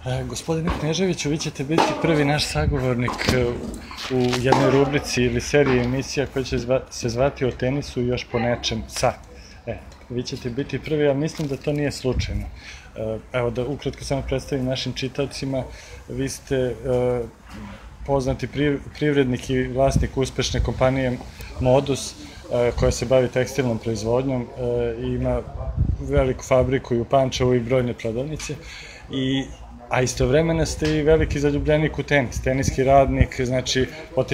Gospodine Kneževiću, vi ćete biti prvi naš sagovornik u jednoj rubrici ili seriji emisija koja će se zvati o tenisu i još po nečem sa. Vi ćete biti prvi, ali mislim da to nije slučajno. Evo da ukratko samo predstavim našim čitaocima, vi ste poznati privrednik i vlasnik uspešne kompanije Modus, koja se bavi tekstilnom proizvodnjom i ima veliku fabriku i u Pančevu i brojne prodavnice. A istovremeno ste i veliki zaljubljenik u tenis, teniski radnik, znači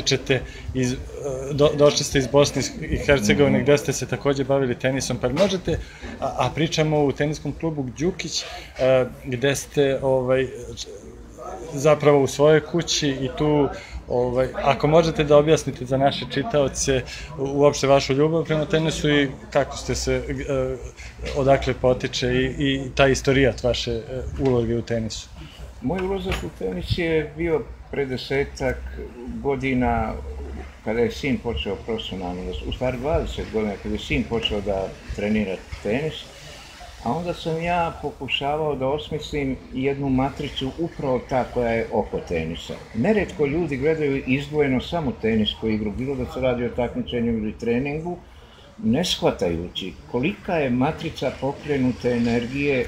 došli ste iz Bosne i Hercegovine gde ste se takođe bavili tenisom, pa možete, a pričamo u teniskom klubu Đukić, gde ste zapravo u svojoj kući i tu, ako možete da objasnite za naše čitaoce uopšte vašu ljubav prema tenisu i kako ste se, odakle potiče i taj istorijat vaše uloge u tenisu. Moj ulazak u tenis je bio pre 10-ak godina kada je sin počeo profesionalno, u stvari 20 godina kada je sin počeo da trenira tenis, a onda sam ja pokušavao da osmislim jednu matricu upravo ta koja je oko tenisa. Neretko ljudi gledaju izdvojeno samo tenisku igru, bilo da se radi o takmičenju ili treningu, ne shvatajući kolika je matrica pokrenute energije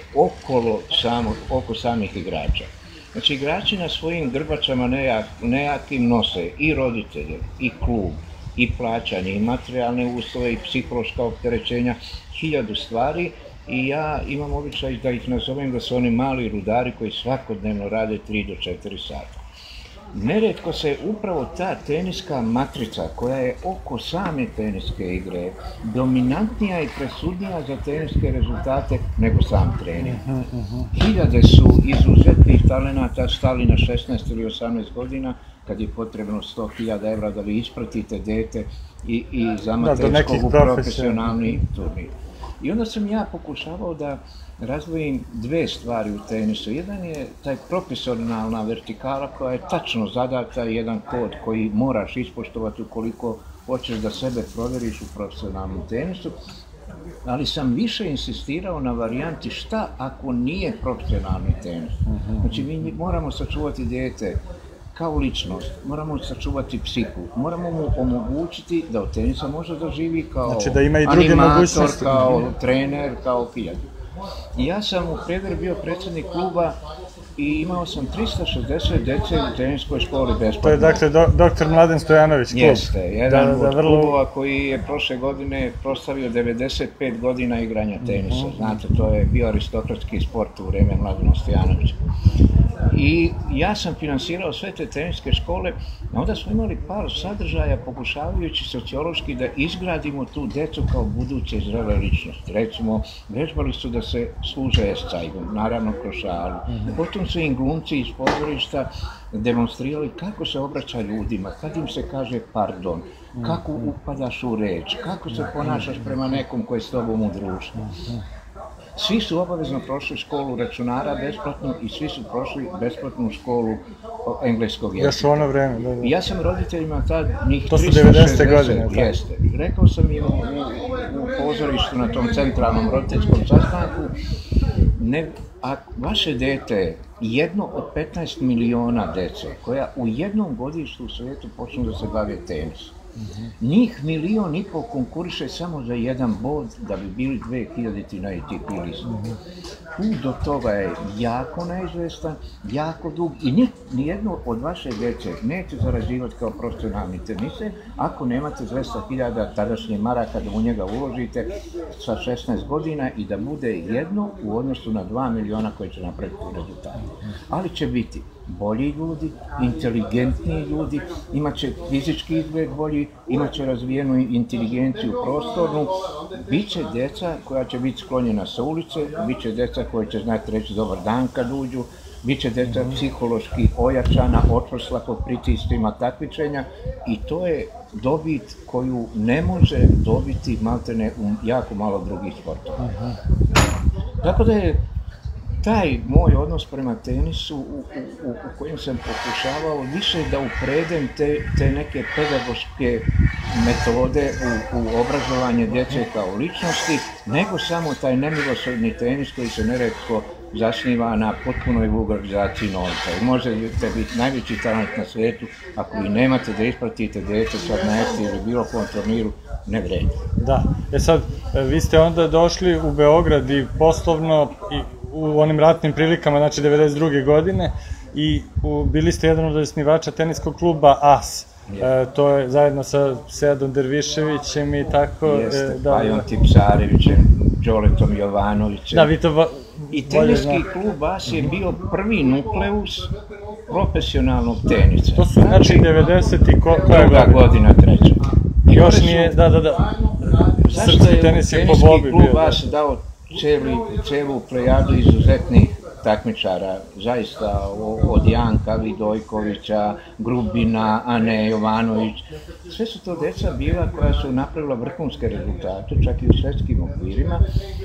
oko samih igrača. Znači, igrači na svojim grbačama nejakim nose i roditelje, i klub, i plaćanje, i materijalne uslove, i psihološka opterećenja, 1000 stvari, i ja imam običaj da ih nazovem da su oni mali rudari koji svakodnevno rade 3 do 4 sata. Neretko se upravo ta teniska matrica koja je oko same teniske igre dominantnija i presudnija za teniske rezultate nego sam trening. 1000 su izuzetnih talenata stali na 16 ili 18 godina kad je potrebno 100.000 evra da vi ispratite dete i za amaterskog u profesionalni turnir. I onda sam ja pokušavao da razdvojim dve stvari u tenisu. Jedan je taj profesionalna vertikala koja je tačno zadata, jedan kod koji moraš ispoštovati ukoliko hoćeš da sebe proveriš u profesionalnom tenisu, ali sam više insistirao na varijanti šta ako nije profesionalni tenis. Znači mi moramo sačuvati dete kao ličnost, moramo sačuvati psihu, moramo mu omogućiti da od tenisa može da živi kao animator, kao trener, kao pijat. I ja sam u Prederu bio predsjednik kluba i imao sam 360 dece u teniskoj školi besplatno. To je dakle dr. Mladen Stojanović klub. Jeste, jedan od klubova koji je prošle godine proslavio 95 godina igranja tenisa. Znate, to je bio aristokratski sport u vreme Mladena Stojanovića. I ja sam finansirao sve te teniske škole, a onda smo imali par sadržaja pokušavajući sociološki da izgradimo tu decu kao buduće zrele ličnosti. Recimo, vežbali su da se služe escajgom, naravno kroz šalu. Potom su im glumci iz pozorišta demonstrirali kako se obraća ljudima, kad im se kaže pardon, kako upadaš u reč, kako se ponašaš prema nekom koji je s tobom u društvu. Svi su obavezno prošli školu računara besplatno i svi su prošli besplatnu školu engleskog jezika. Još u ono vreme, da. Ja sam roditeljima tad njih 360... To su 90. godine. Jeste. Rekao sam im u pozorištu na tom centralnom roditeljskom sastanku, a vaše dete, jedno od 15 miliona dece koja u jednom godištu u svijetu počnu da se bave tenisom. Njih 1,5 miliona konkuriše samo za jedan bod da bi bili 2000 na ATP listu. Put do toga je jako neizvestan, jako dug i nijedno od vaše djece neće zarađivati kao profesionalni teniser ako nemate 200.000 tadašnje maraka da u njega uložite sa 16 godina i da bude jedno u odnosu na 2 miliona koje će napraviti rezultate. Ali će biti bolji ljudi, inteligentniji ljudi, imat će fizički izgled bolji, imat će razvijenu inteligenciju prostornu, bit će djeca koja će biti sklonjena sa ulice, bit će djeca koja će znati reći dobar dan kad uđu, bit će djeca psihološki ojačana, očvrsla pod pritiscima takmičenja i to je dobit koju ne može dobiti maltene u jako malo drugih sportova. Tako da je taj moj odnos prema tenisu u kojem sam pokušavao više da upredem te neke pedagoške metode u obrazovanje djece kao ličnosti, nego samo taj nemilosrdni tenis koji se neretko zasniva na potpunoj vulgarizaciji novca. I možete biti najveći talent na svijetu, ako vi nemate da ispratite dete sad na EFTI ili bilo kom turniru, ne vredi. Da, sad, vi ste onda došli u Beograd i poslovno i u onim ratnim prilikama, znači 92. godine, i bili ste jedan od osnivača teniskog kluba AS. To je zajedno sa Seadom Derviševićem i tako... Jeste, Pajom Tipsarevićem, Đoletom Jovanovićem. Da, vi to... I teniski klub AS je bio prvi nukleus profesionalnog tenisa. To su, znači, 90. i koja godina, treća. Još nije, da. Zašto je teniski klub AS dao celu plejadu izuzetnih takmičara, zaista od Janka Vidojkovića, Grubina, Ane Jovanović. Sve su to deca bila koja su napravila vrhunske rezultate, čak i u svjetskim okvirima.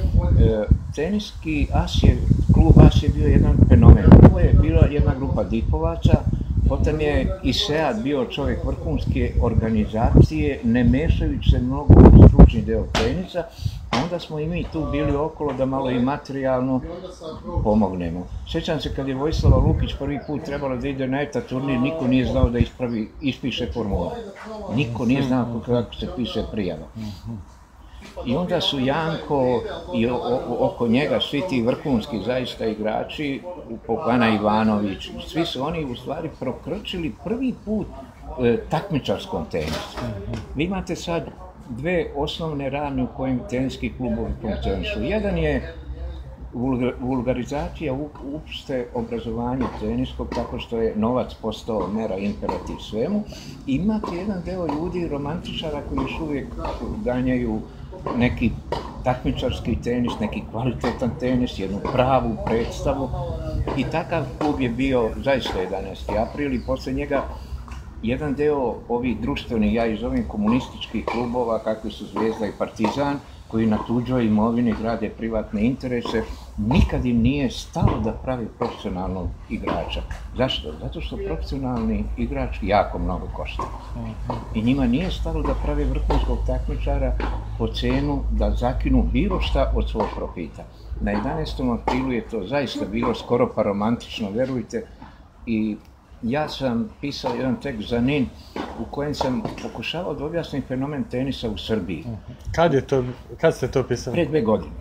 Teniski klub AS je bio jedan fenomen. Ovo je bila jedna grupa dipovaca, potom je i Sead bio čovjek vrhunske organizacije, ne mešajući se mnogo u stručni deo tenisa, a onda smo i mi tu bili okolo da malo i materijalno pomognemo. Sjećam se kad je Vojislava Lukić prvi put trebalo da ide na ETA turnir, niko nije znao da ispiše formular. Niko nije znao kako se piše prijava. I onda su Janko i oko njega svi ti vrhunski zaista igrači, Ana Ivanović, svi su oni u stvari prokrčili prvi put takmičarskom tenisu. Vi imate sad dve osnovne rane u kojim teniski klubovi funkcionišu. Jedan je vulgarizacija uopšte obrazovanja teniskog, tako što je novac postao mera imperativ svemu. Imate jedan deo ljudi, romantičara, koji još uvijek ganjaju neki takmičarski tenis, neki kvalitetan tenis, jednu pravu predstavu. I takav klub je bio zaista 11. april i posle njega jedan deo ovih društvenih, ja ih zovem komunističkih klubova, kakvi su Zvijezda i Partizan, koji na tuđoj imovini grade privatne interese, nikad im nije stalo da pravi profesionalnog igrača. Zašto? Zato što profesionalni igrač jako mnogo košta. I njima nije stalo da prave vrhunskog takmičara po cenu da zakinu bilo šta od svog profita. Na 11. aprilu je to zaista bilo skoro pa romantično, verujte, i ja sam pisao jedan tekst za NIN u kojem sam pokušavao da objasnim fenomen tenisa u Srbiji. Kad ste to pisali? Pre 2 godine.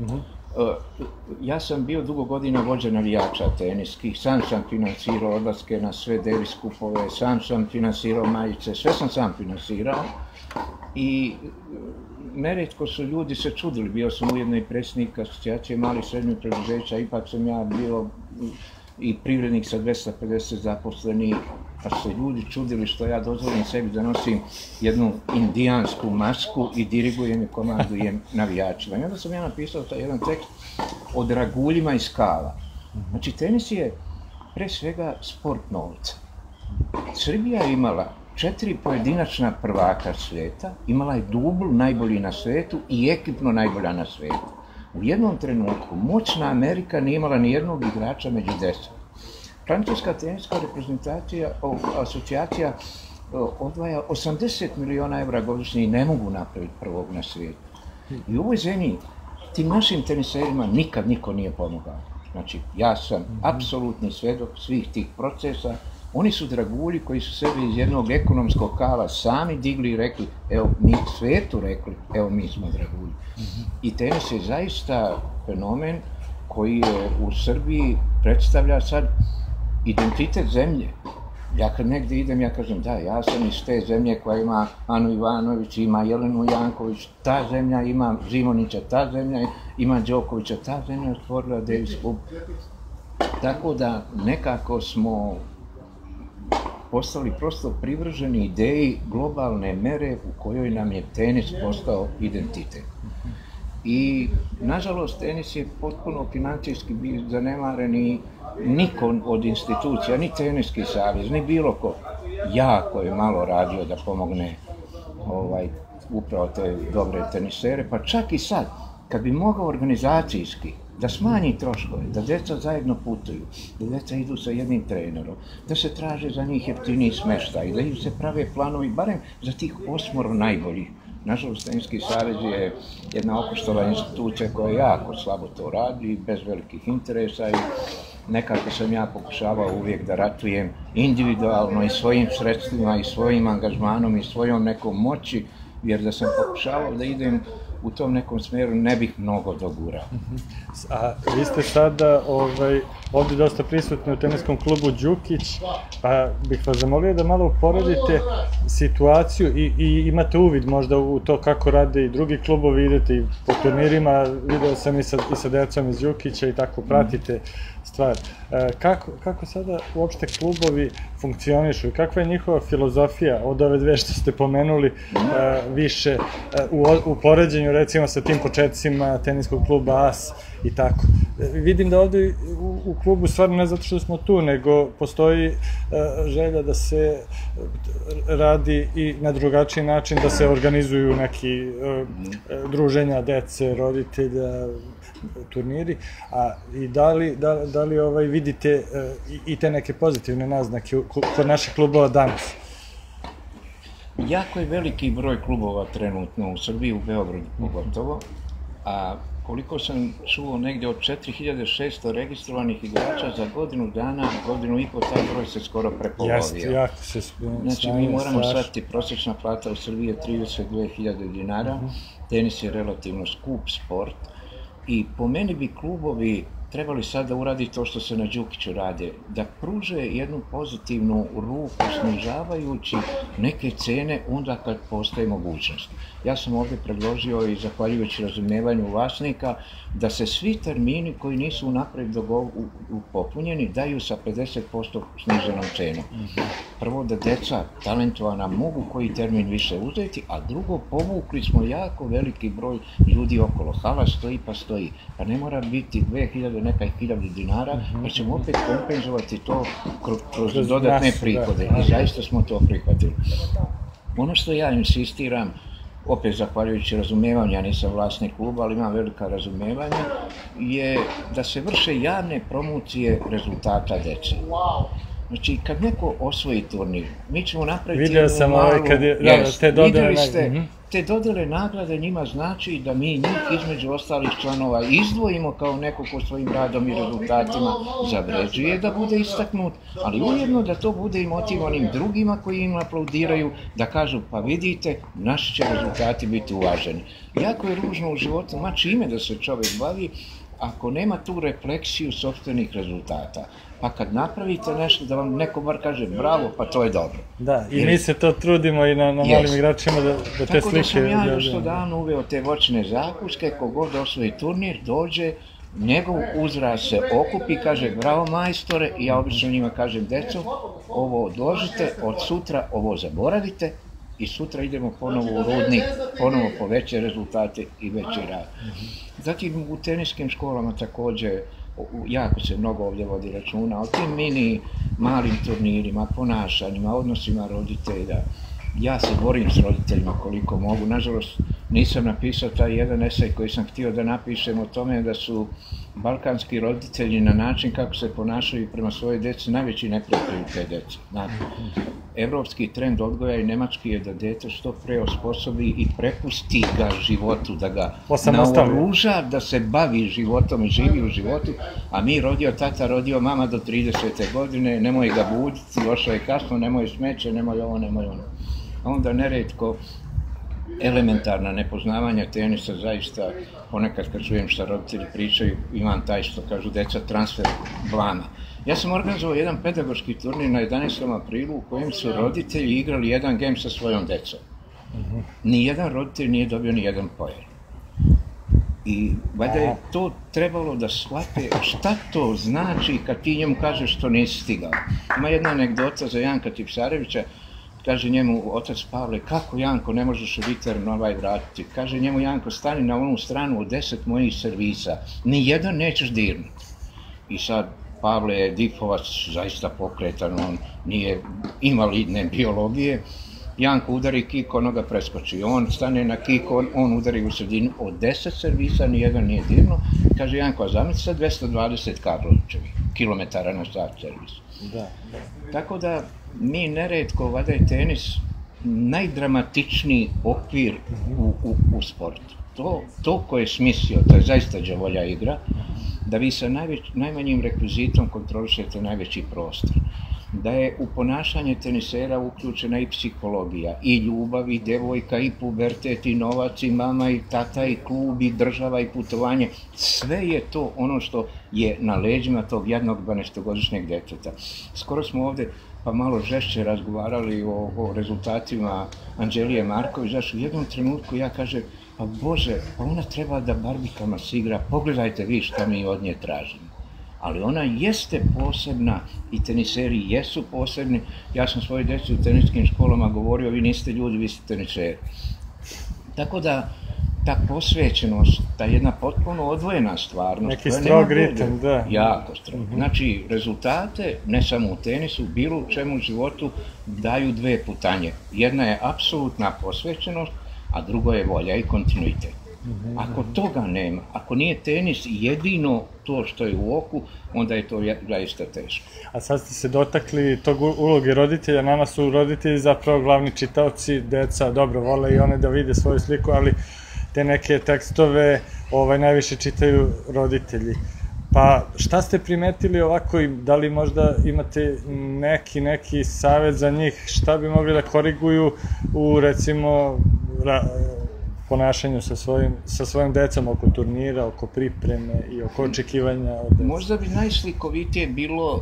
Ja sam bio dugo godina vođa navijača teniskih, sam finansirao odlaske na sve Davis kupove, sam finansirao majice, sve sam sam finansirao i neretko su ljudi se čudili, bio sam ujedno i predsjednik asocijacije malih i srednjih preduzeća, ipak sam ja bio i privrednik sa 250 zaposlenih, pa su se ljudi čudili što ja dozvolim sebi da nosim jednu indijansku masku i dirigujem i komandujem navijačima. I onda sam ja napisao taj jedan tekst o draguljima i skala. Znači, tenis je pre svega sport novca. Srbija je imala 4 pojedinačna prvaka svijeta, imala je dubl najbolji na svijetu i ekipno najbolja na svijetu. U jednom trenutku moćna Amerika nije imala ni jednog igrača među 10. Francuska teniska reprezentacija, asocijacija odvaja 80 miliona evra godišnje i ne mogu napraviti prvog na svijetu. I u ovoj zemlji tim našim teniserima nikad niko nije pomogao. Znači, ja sam apsolutni svedok svih tih procesa. Oni su dragulji koji su sebe iz jednog ekonomskog kala sami digli i rekli, evo, mi svetu rekli, evo, mi smo dragulji. I tenis je zaista fenomen koji je u Srbiji predstavlja sad identitet zemlje. Ja kad negdje idem, ja kažem, da, ja sam iz te zemlje koja ima Anu Ivanović, ima Jelenu Janković, ta zemlja ima Zimonića, ta zemlja ima Đokovića, ta zemlja je stvorila Davis klub. Tako da nekako smo postali prosto privrženi ideji globalne mere u kojoj nam je tenis postao identitet. I, nažalost, tenis je potpuno financijski bio zanemaren i niko od institucija, ni teniski savez, ni bilo ko, jako je malo radio da pomogne upravo te dobre tenisere, pa čak i sad, kad bi mogao organizacijski da smanji troškove, da djeca zajedno putuju, da djeca idu sa jednim trenerom, da se traže za njih jeftiniji smještaj, da im se prave planovi, barem za tih 8 najboljih Nažalost, Teniski savez je jedna okoštala institucija koja jako slabo to radi, bez velikih interesa i nekako sam ja pokušavao uvijek da ratujem individualno i svojim sredstvima i svojim angažmanom i svojom nekom moći, jer da sam pokušavao da idem u tom nekom smjeru ne bih mnogo dogurao. A vi ste sada ovdje dosta prisutni u teniskom klubu Đukić, pa bih vas zamolio da malo uporedite situaciju i imate uvid možda u to kako rade i drugi klubovi, idete i po turnirima, video sam i sa decom iz Đukića i tako pratite stvar. Kako sada uopšte klubovi funkcionišu i kakva je njihova filozofija od ove dve što ste pomenuli više u poređenju recimo sa tim početcima teniskog kluba AS i tako. Vidim da ovdje u klubu stvarno ne zato što smo tu, nego postoji želja da se radi i na drugačiji način, da se organizuju neki druženja dece, roditelja, turniri, a i da li vidite i te neke pozitivne naznake kod naših klubova danas? Jako je veliki broj klubova trenutno u Srbiji, u Beogradu pogotovo, a koliko sam čuo, negdje od 4600 registrovanih igrača za godinu dana, godinu i po, taj broj se skoro prepolovio. Jeste, jako se smanjuje. Znači, mi moramo shvatiti, prosječna plata u Srbiji je 32.000 dinara, tenis je relativno skup sport i po meni bi klubovi trebali sad da uradi to što se na Đukiću rade, da pruže jednu pozitivnu ruku snižavajući neke cene onda kad postoji mogućnost. Ja sam ovdje predložio i zahvaljujući razumijevanju vlasnika da se svi termini koji nisu unaprijed popunjeni daju sa 50% sniženom cenom. Prvo da deca talentovana mogu koji termin više uzeti, a drugo povukli smo jako veliki broj ljudi okolo. Hala stoji pa stoji, pa ne mora biti 2000 neka 1000 dinara, pa ćemo opet kompenzovati to kroz dodatne prihode. I zaista smo to prihvatili. Ono što ja insistiram, opet zahvaljujući razumijevanju, ja nisam vlasnik kluba, ali imam velika razumijevanja, je da se vrše javne promocije rezultata dece. Znači, kad neko osvoji turnir, mi ćemo napraviti jednu malu... Vidjeli ste, te dodele nagrade njima znači da mi njih između ostalih članova izdvojimo kao neko ko svojim radom i rezultatima zavređuje da bude istaknut, ali ujedno da to bude i motiv onim drugima koji im aplaudiraju, da kažu pa vidite, naši će rezultati biti uvaženi. Jako je ružno u životu, ma čime da se čovjek bavi, ako nema tu refleksiju sopstvenih rezultata. Pa kad napravite nešto da vam neko bar kaže bravo, pa to je dobro. Da, i mi se to trudimo i na malim igračima da te slike... Tako da sam ja još to davno uveo te voćne zakuske, kogod osvoji turnir, dođe, njegov uzrast se okupi, kaže bravo majstore, i ja obično njima kažem deco, ovo odložite, od sutra ovo zaboravite, i sutra idemo ponovo u Rudnik, ponovo po veće rezultate i veći rad. Zatim u teniskim školama također jako se mnogo ovdje vodi računa o tim mini malim turnirima, ponašanjima, odnosima roditelja. Ja se borim s roditeljima koliko mogu. Nažalost, nisam napisao taj jedan esej koji sam htio da napišem o tome da su balkanski roditelji na način kako se ponašaju prema svojoj djeci najveći neprijatelji te djece. Evropski trend odgoja i nemački je da dete što pre osposobi i prepusti ga životu, da ga naoruža, da se bavi životom i živi u životu, a mi rodio tata, rodio mama do 30. godine, nemoj ga buditi, došao je kasno, nemoj smeće, nemoj ovo, nemoj ono. A onda neretko elementarna nepoznavanja tenisa, zaista ponekad kad čujem šta roditelji pričaju, imam taj što kažu deca transfer blama. Ja sam organizovao jedan pedagoški turnir na 11. aprilu u kojem su roditelji igrali jedan gem sa svojom decom. Nijedan roditelj nije dobio ni jedan poen. I valjda je to trebalo da shvate šta to znači kad ti njemu kažeš što nisi stigao. Ima jedna anegdota za Janka Tipsarevića. Kaže njemu otac Pavle, kako Janko ne možeš liter na ovaj vratiti? Kaže njemu Janko, stani na onu stranu od 10 mojih servisa, nijedan nećeš dirnuti. I sad Pavle je difovac, zaista pokretan, on nije invalidne biologije. Janko udari kik, ono ga preskoči. On stane na kik, on udari u sredinu. Od 10 servisa nijedan nije dirnuo. Kaže Janko, a zamisli sad 220 Karlovićevih kilometara na sat servis. Tako da mi neretko, vada je tenis najdramatičniji okvir u sportu. To ko je smislio, to je zaista đavolja igra, da vi sa najmanjim rekvizitom kontrolišete najveći prostor. Da je u ponašanje tenisera uključena i psihologija, i ljubav, i devojka, i pubertet, i novac, i mama, i tata, i klub, i država, i putovanje. Sve je to ono što je na leđima tog jednog 12-godišnjeg djeteta. Skoro smo ovdje pa malo žešće razgovarali o rezultatima Anđelije Marković, znaš, u jednom trenutku ja kažem, pa Bože, pa ona treba da barbikama se igra, pogledajte vi šta mi od nje tražimo. Ali ona jeste posebna i teniseri jesu posebni. Ja sam svoje djeci u teniskim školama govorio, vi niste ljudi, vi ste teniseri. Tako da ta posvećenost, ta jedna potpuno odvojena stvarnost. Neki strog ritam, da. Jako strog. Znači, rezultate, ne samo u tenisu, bilo u čemu u životu, daju dve putanje. Jedna je apsolutna posvećenost, a drugo je volja i kontinuitet. Ako toga nema, ako nije tenis jedino to što je u oku, onda je to zaista teško. A sad ste se dotakli tog uloge roditelja, nama su roditelji zapravo glavni čitaoci, deca dobro vole i one da vide svoju sliku, ali te neke tekstove najviše čitaju roditelji. Pa šta ste primetili ovako, da li možda imate neki savjet za njih, šta bi mogli da koriguju u recimo ponašanju sa svojim decom oko turnira, oko pripreme i oko očekivanja od deca? Možda bi najslikovitije bilo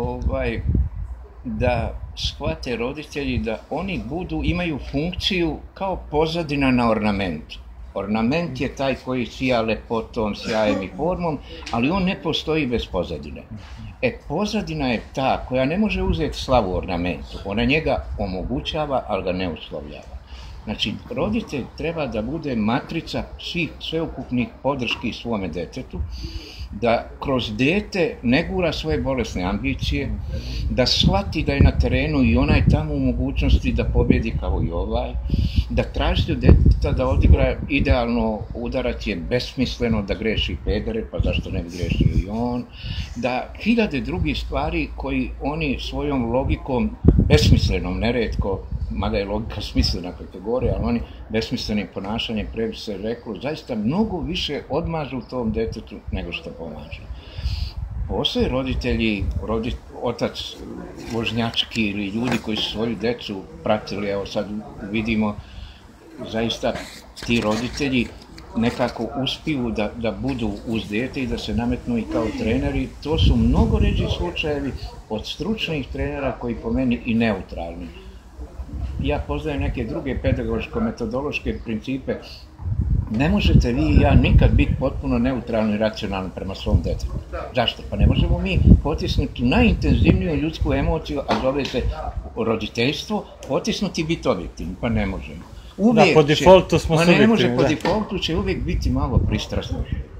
da shvate roditelji da oni imaju funkciju kao pozadina na ornamentu. Ornament je taj koji sija lepotom, sjajem i formom, ali on ne postoji bez pozadine. Pozadina je ta koja ne može uzeti slavu ornamentu. Ona njega omogućava, ali ga ne uslovljava. Znači, roditelj treba da bude matrica svih sveukupnih podrški svome detetu, da kroz dete ne gura svoje bolesne ambicije, da shvati da je na terenu i onaj tamo u mogućnosti da pobjedi kao i ovaj, da traži od deteta da odigra idealno udarac je besmisleno, da greši Federer, pa zašto ne bi grešio i on, da hiljade drugih stvari koji oni svojom logikom, besmislenom neretko, mada je logika smislena kategorija, ali oni besmislenim ponašanjem, pre bi se reklo, zaista mnogo više odmažu tom detetu nego što pomažu. Postoje roditelji, otac vožnjački ili ljudi koji su svoju decu pratili, evo sad vidimo, zaista ti roditelji nekako uspiju da budu uz dete i da se nametnu i kao treneri. To su mnogo ređi slučajevi od stručnih trenera koji po meni i neutralni. Ja poznajem neke druge pedagoško-metodološke principe. Ne možete vi i ja nikad biti potpuno neutralni i racionalni prema svom detetu. Zašto? Pa ne možemo mi potisnuti najintenzivniju ljudsku emociju, a zove se roditeljstvo, potisnuti i biti objektivni. Pa ne možemo. Da, po defaultu smo subjektivni. Ne može, po defaultu će uvijek biti malo pristrasno.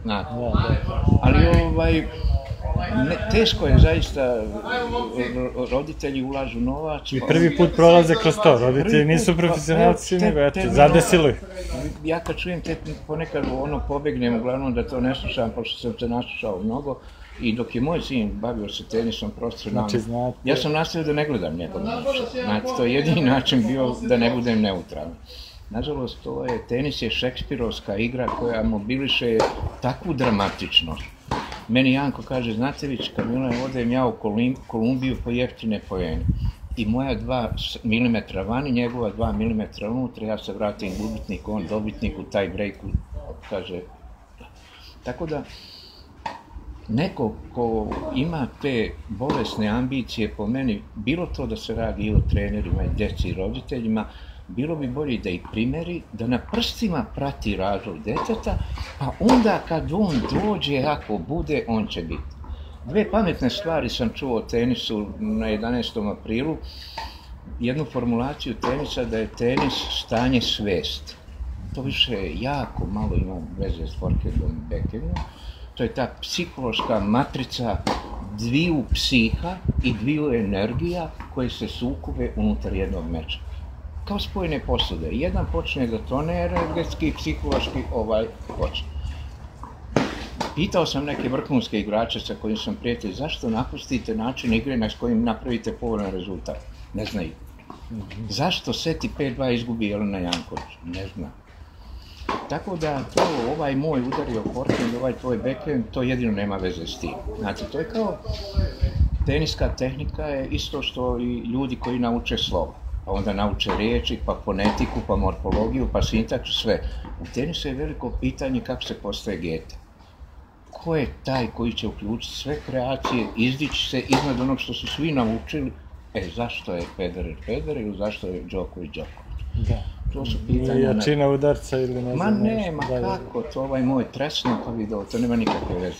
Ali teško je zaista, roditelji ulažu novac. I prvi put prolaze kroz to, roditelji nisu profesionalci, nego eto, zadesilo ih. Ja kad čujem ponekad pobegnem, uglavnom da to ne slušam, pošto sam se naslušao mnogo, i dok je moj sin bavio se tenisom profesionalno, ja sam nastavio da ne gledam njegov način. Znači, to je jedini način bio da ne budem neutralan. Nažalost, tenis je šekspirovska igra koja mobiliše takvu dramatičnost. Meni Janko kaže, znate vi, Kamilo, odem ja u Kolumbiju po jeftine poene. I moja 2 mm vani, njegova 2 mm unutra, ja se vratim gubitnik, on dobitnik u taj breaku, kaže. Tako da, neko ko ima te bolesne ambicije, po meni, bilo to da se radi i o trenerima, i djeci i roditeljima, bilo bi bolje da ih primeri, da na prstima prati razvoj deteta, pa onda kad on dođe, ako bude, on će biti. 2 pametne stvari sam čuo o tenisu na 11. aprilu. Jednu formulaciju tenisa da je tenis stanje svesti. To više jako malo ima veze s forehndom i backhandom. To je ta psihološka matrica dviju psiha i dviju energija koje se sukobe unutar jednog meča. Kao spojene posude. Jedan počne da tone energetski, psihološki, počne. Pitao sam neke vrhunske igrače sa kojim sam prijatelj, zašto napustite način igre s kojim napravite povoljan rezultat? Ne znaju. Zašto Seti 5-2 izgubi Jelena Janković? Ne znam. Tako da to ovaj moj udario forehand, ovaj tvoj backhand, to jedino nema veze s tim. Znači, to je kao teniska tehnika je isto što i ljudi koji nauče slovo. Pa onda nauče riječi, pa fonetiku, pa morfologiju, pa sintaksu, sve. U tenisu je veliko pitanje kako se postaje geta. Ko je taj koji će uključiti sve kreacije, izdići se iznad onog što su svi naučili? Zašto je Federer ili zašto je Djokovic? Da. To su pitanja... I jačina udarca ili ne znam... Ma ne, ma kako, to ovaj moj tresno pa video, to nema nikakve veze.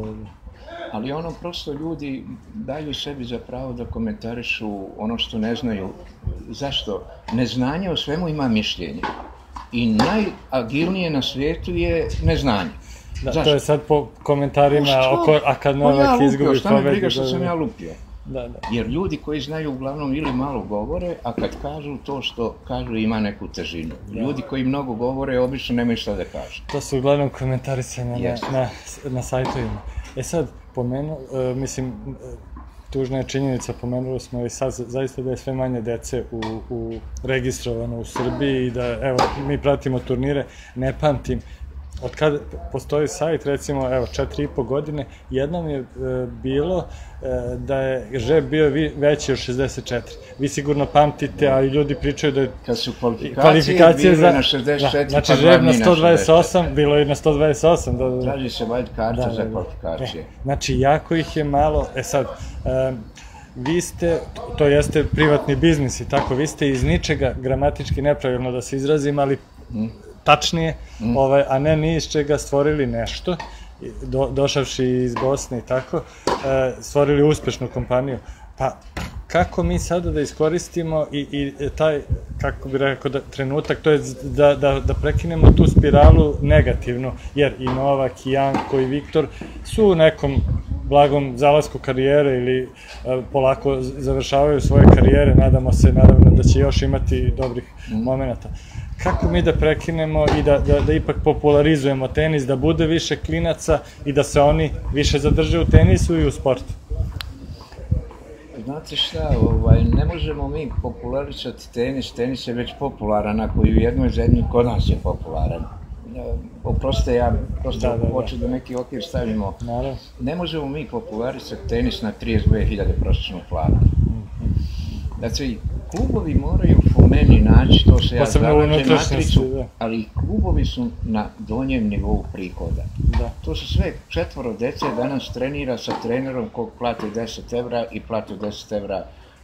Ali ono, prosto ljudi daju sebi za pravo da komentarišu ono što ne znaju. Zašto? Neznanje o svemu ima mišljenje. I najagilnije na svijetu je neznanje. Da, to je sad po komentarima, a kad Novak izgubi šta me briga što sam ja lupio. Da. Jer ljudi koji znaju uglavnom ili malo govore, a kad kažu to što kažu ima neku težinu. Ljudi koji mnogo govore obično nemaju šta da kažu. To su uglavnom komentarisanja na sajtovima. Sad, mislim, tužna je činjenica, pomenuli smo i sad zaista da je sve manje dece registrovano u Srbiji i da, evo, mi pratimo turnire, ne pamtim. Od kada postoji sajt, recimo, evo, 4,5 godine, jednom je bilo da je žreb bio veći od 64. Vi sigurno pamtite, a i ljudi pričaju da je... Kad su kvalifikacije bilo je na 64, znači žreb na 128, bilo je na 128. Traži se valjda karta za kvalifikacije. Znači, jako ih je malo. Sad, vi ste, to jeste privatni biznis i tako, vi ste iz ničega gramatički nepravilno da se izrazim, ali tačnije, a ne ni iz čega stvorili nešto, došavši iz Bosne i tako, stvorili uspešnu kompaniju. Pa kako mi sada da iskoristimo i taj, kako bih rekao, trenutak, to je da prekinemo tu spiralu negativnu, jer i Novak, i Janko, i Viktor su u nekom blagom zalasku karijere ili polako završavaju svoje karijere, nadamo se naravno da će još imati dobrih momenta. Kako mi da prekinemo i da ipak popularizujemo tenis, da bude više klinaca i da se oni više zadrže u tenisu i u sportu? Znate šta, ne možemo mi popularizati tenis, tenis je već popularan, ako i u jednoj zemlji kod nas je popularan. Oprostite, ja prosto hoću da neki okvir stavimo. Ne možemo mi popularizati tenis na 32.000 prosječnog plana. Znači, klubovi moraju po meni naći, to se ja zalažem matricu, ali klubovi su na donjem nivou prihoda. To su sve 4 dece danas trenira sa trenerom kog plati 10 evra i plati 10 evra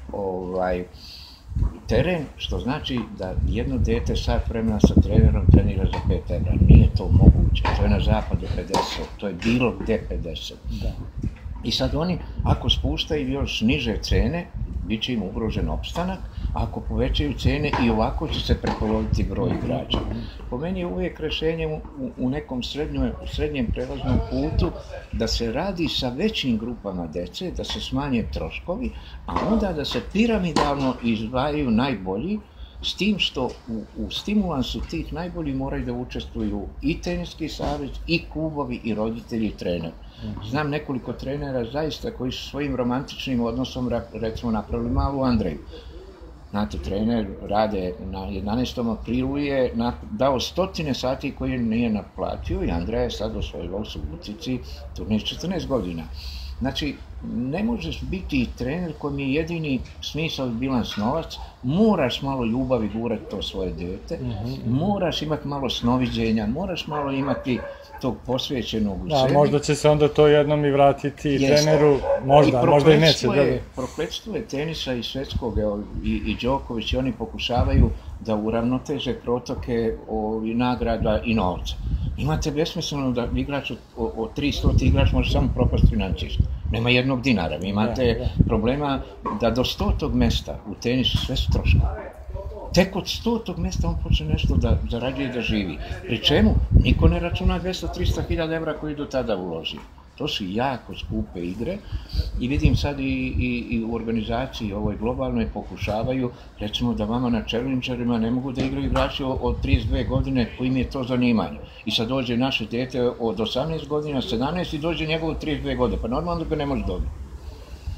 teren, što znači da jedno dete sat vremena sa trenerom trenira za 5 evra. Nije to moguće, to je na zapadu 50, to je bilo gde 50. I sad oni, ako spuštaju još niže cene, bit će im ugrožen opstanak, a ako povećaju cene i ovako će se prepoloviti broj igrača. Po meni je uvijek rešenje u nekom srednjem prelaznom putu da se radi sa većim grupama dece, da se smanje troškovi, a onda da se piramidalno izdvajaju najbolji, s tim što u stimulansu tih najbolji moraju da učestvuju i teniski savez, i klubovi, i roditelji, i treneri. Znam nekoliko trenera zaista koji su svojim romantičnim odnosom recimo napravili malu Andreju. Znate, trener rade na 11. aprilu je dao 100 sati koje nije naplatio i Andreja je sad osvojila u Subotici turnir 14 godina. Znači, ne možeš biti trener kojem je jedini smisao bilans novac, moraš malo ljubavi gurati to svoje dete, moraš imati malo snoviđenja, moraš malo imati tog posvećenog u sebi. Možda će se onda to jednom i vratiti treneru, možda i neće. Prokletstvo je tenisa i svetskog, i Đoković i oni pokušavaju da uravnoteže protoke nagrada i novca. Imate besmisleno da igrač od 300 igrač može samo propast financijski. Nema jednog dinara. Vi imate problema da do 100. mesta u tenisu sve su troškovi. Tek od 100. mesta on počne nešto da zarađuje i da živi. Pri čemu niko ne računa 200-300 hiljada evra koji do tada uloži. To su jako skupe igre i vidim sad i u organizaciji ovoj globalnoj pokušavaju, recimo da vama na Challengerima ne mogu da igraju igrači od 32 godine kojim je to zanimanje. I sad dođe naše dete od 18 godina, 17 i dođe njegovo 32 godine, pa normalno da ga ne može dobiti.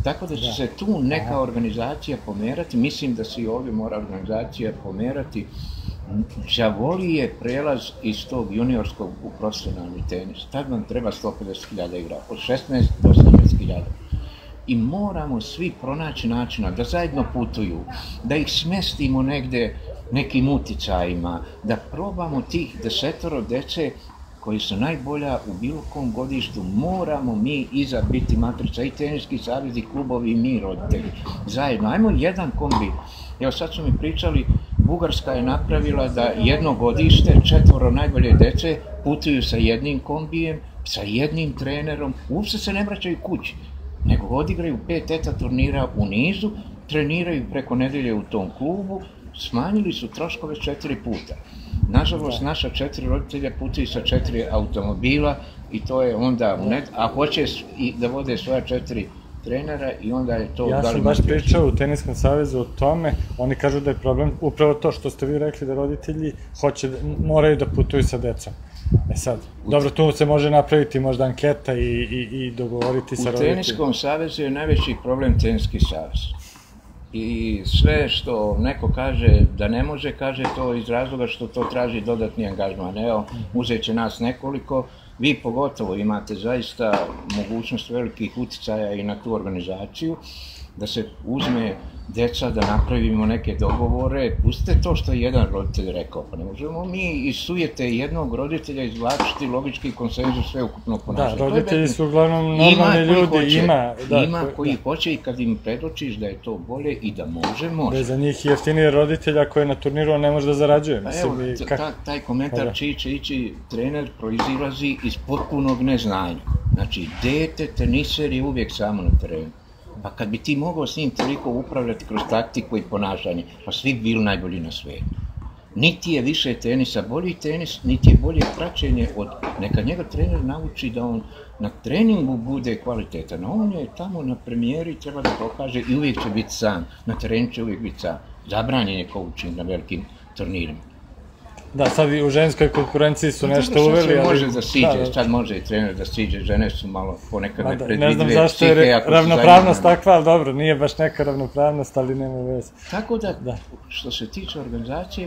Tako da će se tu neka organizacija pomerati, mislim da se i ovdje mora organizacija pomerati. Đavoliji je prelaz iz tog juniorskog u profesionalni tenis. Tad vam treba 150.000 igra, od 16 do 18.000. I moramo svi pronaći načina da zajedno putuju, da ih smestimo negde nekim uticajima, da probamo tih 10 dece koji su najbolja u bilo kom godištu, moramo mi iza biti matrica, i teniski savez, i klubovi, i mi roditelji. Zajedno, ajmo jedan kombi. Evo sad su mi pričali, Bugarska je napravila da jedno godište, 4 najbolje dece putuju sa jednim kombijem, sa jednim trenerom, uopšte se ne vraćaju kući, nego odigraju 5 eta turnira u nizu, treniraju preko nedelje u tom klubu, smanjili su troškove 4 puta. Nažalost, naša 4 roditelja putuju sa 4 automobila i to je onda, a hoće i da vode svoja 4 trenera i onda je to... Ja sam baš pričao u Teniskom savezu o tome, oni kažu da je problem upravo to što ste vi rekli, da roditelji moraju da putuju sa decom. E sad, dobro, tu se može napraviti možda anketa i dogovoriti sa roditeljima. U Teniskom savezu je najveći problem Teniski savez. I sve što neko kaže da ne može, kaže to iz razloga što to traži dodatni angažman. Evo, uzet će nas nekoliko, vi pogotovo imate zaista mogućnost velikih uticaja i na tu organizaciju, da se uzme deca, da napravimo neke dogovore. Pustite to što je jedan roditelj rekao, pa ne možemo mi iz sujete jednog roditelja izvlačiti logički konsenzus sveukupnog ponašanja. Da, roditelji su uglavnom normalni ljudi, ima koji hoće i kad im predočiš da je to bolje i da može. Da je za njih jeftinije roditelja koji na turniru ne može da zarađuje. Pa evo, taj komentar čiji će ići trener proizilazi iz potpunog neznanja. Znači, dete teniser je uvijek samo na terenu. Pa kad bi ti mogao s njim toliko upravljati kroz taktiku i ponašanje, pa svi bi bili najbolji na svijetu. Niti je više tenisa bolji tenis, niti je bolje praćenje od... Neka njega trener nauči da on na treningu bude kvalitetan, a on je tamo na premijeri, treba da pokaže i uvijek će biti sam. Na terenu će uvijek biti sam. Zabranjen je coaching na velikim turnirima. Da, sad i u ženskoj konkurenciji su nešto uveli, ali... Može da siđe, sad može i trener da siđe, žene su malo ponekad nepredvidljive. Ne znam zašto je ravnopravnost takva, ali dobro, nije baš neka ravnopravnost, ali nema veze. Tako da, što se tiče organizacije,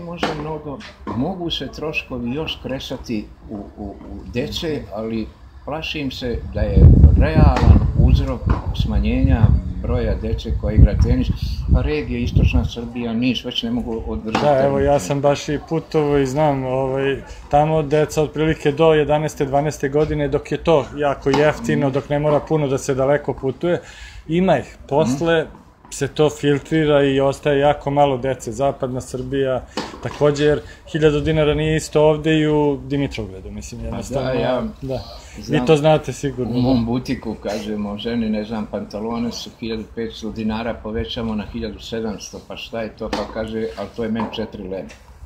mogu se troškovi još kresati u dece, ali plašim se da je realan uzrok smanjenja broja dece koja igra tenis, pa regija, istočna Srbija, Niš, već ne mogu održati. Da, evo, ja sam baš i putovo i znam, tamo deca otprilike do 11. 12. godine, dok je to jako jeftino, dok ne mora puno da se daleko putuje, ima ih. Posle se to filtrira i ostaje jako malo dece. Zapadna Srbija, također, jer 1000 dinara nije isto ovde i u Dimitrovgradu, mislim, jednostavno. Da, vi to znate sigurno. U mom butiku, kažemo, ženi, ne znam, pantalone su 1500 dinara, povećamo na 1700, pa šta je to? Pa kaže, ali to je meni 4 leba.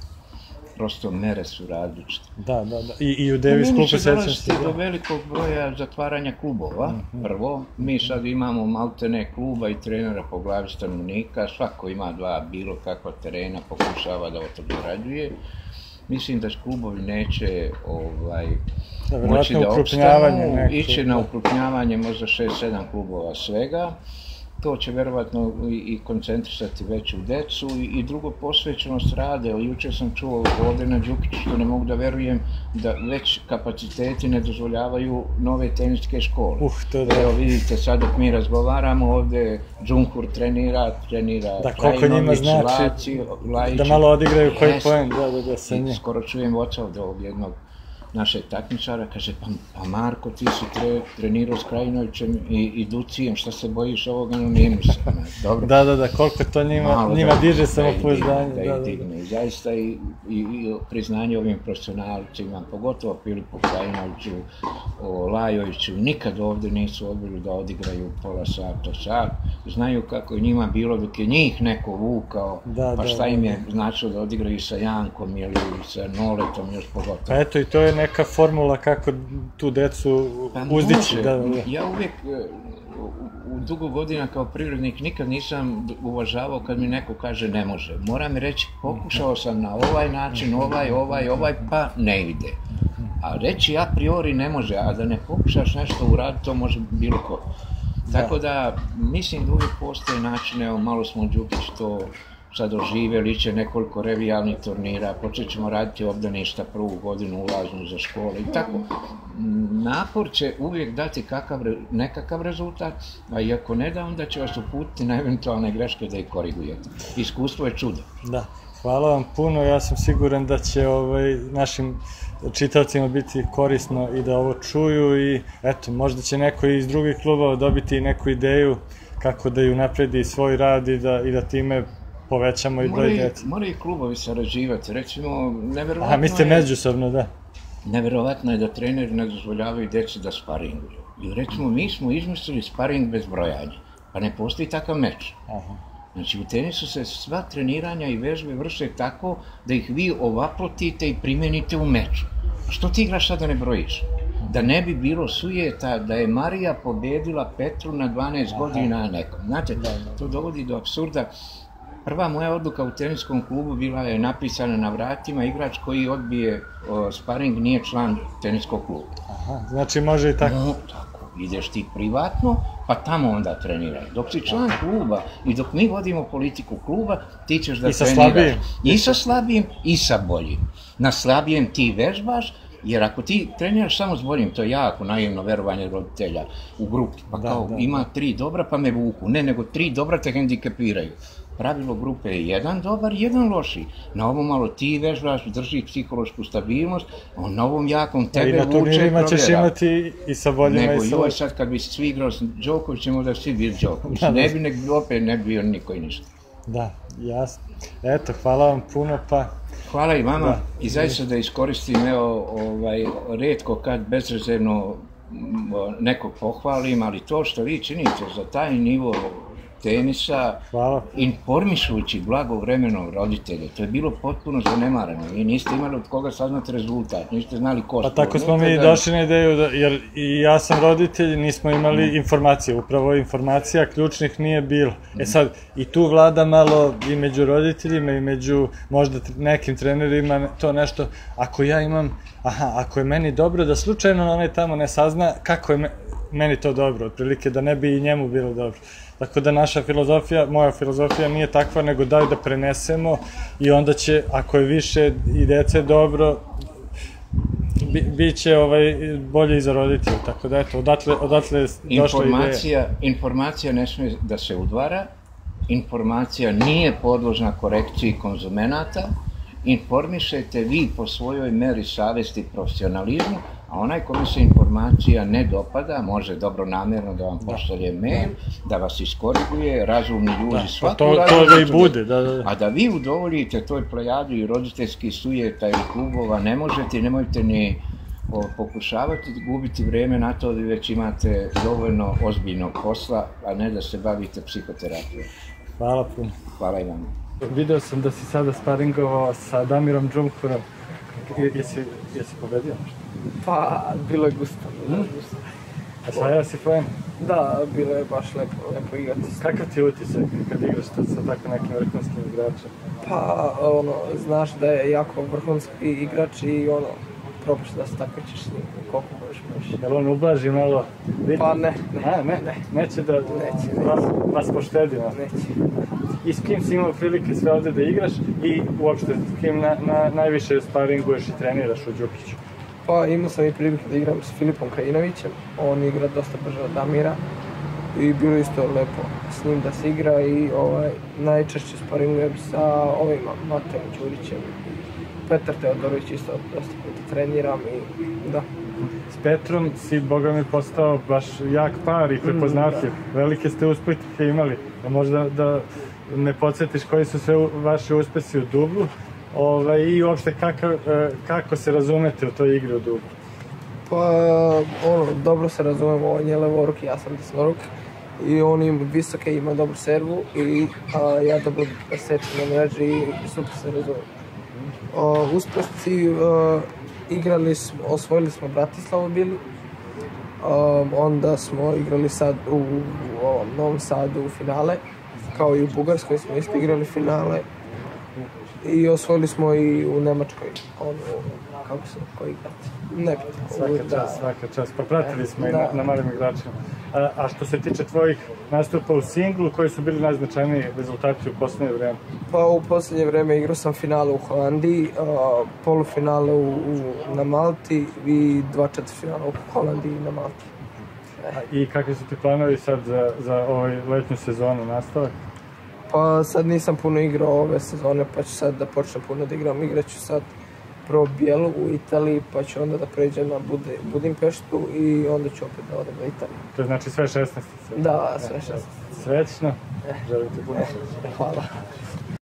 Prosto mere su različite. Da. I u Davis klubu sećam se. Meni će dolaziti do velikog broja zatvaranja klubova. Prvo, mi sad imamo maltene kluba i trenera po glavi stanovnika, svako ima 2 bilo kakva terena, pokušava da to dorađuje. Mislim da klubovi neće moći da opstanu, iće na ukrupnjavanje možda 6-7 klubova svega. To će verovatno i koncentrisati već u decu i drugo, posvećenost rade. Jučer sam čuo ovdje na Đukiću, što ne mogu da verujem da već kapaciteti ne dozvoljavaju nove teniske škole. Evo vidite, sad dok mi razgovaramo ovdje, Džunhur trenira Krajinović, Lajić. Da malo odigraju koji poen, da se nje. Skoro čujem oca od ovog jednog našeg takmičara, kaže, pa Marko, ti si trenirao s Krajinovićem i Ducijem, šta se bojiš ovoga na minusa? Da, koliko to njima diže samopouzdanje. Da ih digne. I zaista i priznanje ovim profesionalcima, pogotovo Filipu Krajinoviću, Lajoviću, nikad ovdje nisu odbili da odigraju pola sat. Znaju kako je njima bilo dok je njih neko vukao, pa šta im je značilo da odigraju sa Jankom ili sa Noletom još pogotovo. Pa eto, i to je neka formula kako tu decu uzdići. Ja uvijek u dugo godina kao privrednik nikad nisam uvažavao kad mi neko kaže ne može. Moram mi reći, pokušao sam na ovaj način, ovaj, pa ne ide. A reći a priori ne može, a da ne pokušaš nešto uraditi, to može bilo ko. Tako da, mislim da uvijek postoje načine, evo malo smo Đukić to sad oživjeli, će nekoliko revijalnih turnira, počet ćemo raditi obdaništa prvu godinu ulaznu za škole i tako. Napor će uvijek dati nekakav rezultat, a i ako ne da, onda će vas uputiti na eventualne greške da ih korigujete. Iskustvo je čudo. Da, hvala vam puno, ja sam siguran da će našim čitavcima biti korisno i da ovo čuju i eto, možda će neko iz drugih klubova dobiti neku ideju kako da ju napredi svoj rad i da time povećamo i broj djece. Moraju i klubovi sarađivati, recimo, neverovatno je... Aha, mislite međusobno, da. Neverovatno je da treneri ne dozvoljavaju djeci da sparinguju. I recimo, mi smo izmislili sparing bez brojanja, pa ne postoji takav meč. Znači, u tenisu se sva treniranja i vežbe vrše tako da ih vi ovaplotite i primenite u meču. Što ti igraš sad da ne brojiš? Da ne bi bilo sujeta da je Marija pobedila Petru na 12 godina nekom. Znate, to dovodi do apsurda. Prva moja odluka u teniskom klubu bila je napisana na vratima, igrač koji odbije sparing nije član teniskog kluba. Aha, znači može i tako? No, tako. Ideš ti privatno, pa tamo onda treniraj. Dok si član kluba i dok mi vodimo politiku kluba, ti ćeš da treniraš. I sa slabijim i sa boljim. Na slabijem ti vežbaš, jer ako ti treniraš samo s boljim, to je jako naivno verovanje roditelja u grupi. Pa kao ima 3 dobra pa me vuku. Ne, nego 3 dobra te hendikepiraju. Pravilo grupe je 1 dobar, 1 loši. Na ovom malo ti vežbaš, držiš psihološku stabilnost, a na ovom jakom tebe vuče. I na turnirima ćeš imati i sa boljima i sa lošima. Nego joj sad kad bi svi igrao s Đokovićem, da svi bili Đoković. Ne bi opet ne bio niko i ništa. Da, jasno. Eto, hvala vam puno pa... Hvala i vama i zaista da iskoristim, evo, retko kad bezrezervno nekog pohvalim, ali to što vi činite za taj nivo tenisa, informišujući blagovremeno roditelje, to je bilo potpuno zanemarano. Vi niste imali od koga saznati rezultat, niste znali ko su. Pa tako smo mi došli na ideju, jer i ja sam roditelj, nismo imali informacije, upravo informacija ključnih nije bilo. E sad, i tu vlada malo i među roditeljima i među možda nekim trenerima to nešto, ako ja imam, ako je meni dobro, da slučajno onaj tamo ne sazna kako je meni to dobro, otprilike da ne bi i njemu bilo dobro. Tako da naša filozofija, moja filozofija nije takva, nego daj da prenesemo i onda će, ako je više i dece dobro, bit će bolje i za roditelju. Tako da eto, odatle je došla ideja. Informacija ne smije da se udvara, informacija nije podložna korekciji konzumenata, informišete vi po svojoj meri savesti i profesionalizmu, a onaj kome se informacija ne dopada, može dobronamjerno da vam pošalje mail, da vas iskoriguje, razumni ljudi svaku različitu. A da vi udovoljite toj plejadi i roditeljskih sujeta ili klubova ne možete i nemojte ni pokušavati gubiti vreme na to, vi već imate dovoljno ozbiljnog posla, a ne da se bavite psihoterapijom. Hvala puno. Hvala i vama. Video sam da si sada sparingovao sa Damirom Džumhurom. Jesi pobedio nešto? Pa, bilo je gusto. A sajao si poen? Da, bilo je baš lepo igrati. Kakav ti je utisak kad igraš sa tako nekim vrhunskim igračem? Pa, znaš da je jako vrhunski igrač i probaš da se takmičiš s njim, koliko možeš moći. Jel on ublaži malo? Pa ne. Neće da vas poštedi? Neće. I s kim si imao prilike sve ovde da igraš i uopšte s kim najviše sparinguješ i treniraš u Đukiću? Pa imao sam i prilike da igram s Filipom Krajinovićem, on igra dosta brže od Damira i bilo isto lepo s njim da se igra i najčešće sparingujem sa ovima, Matejom Đurićem. Petar Teodorović isto dosta puta treniram i da. S Petrom si, boga mi, postao baš jak par i prepoznatljiv. Velike ste uspjehe imali. Možda da me podsjetiš koji su sve vaši uspjesi u dublu i uopšte kako se razumete u toj igri u dublu? Pa, dobro se razumemo, on je levoruk, ja sam desnoruk. I on ima visoke, ima dobru servu i ja dobro sečem na mreži i super se razumemo. Uspješci osvojili smo Bratislavu bili, onda smo igrali sad u Novom Sadu u finale, kao i u Bugarskoj smo isto igrali finale i osvojili smo i u Nemačkoj kako se ko igrati. Nebitno. Svaka čast. Pa pratili smo i Da. na malim igračima. A što se tiče tvojih nastupa u singlu, koji su bili najznačajniji rezultati u posljednje vreme? Pa u posljednje vreme igrao sam finale u Holandiji, polufinale na Malti i 2 četvrtfinale u Holandiji i na Malti. I kakvi su ti planovi sad za letnju sezonu, nastavak? Pa sad nisam puno igrao ove sezone, pa ću sad da počnem puno da igram. Igraću sad Pro Bijelu u Italiji, pa ću onda da pređem na Budimpeštu i onda ću opet da odem na Italiju. To je znači sve 16. Da, sve 16. Srećno, želim ti puno sreće. Hvala.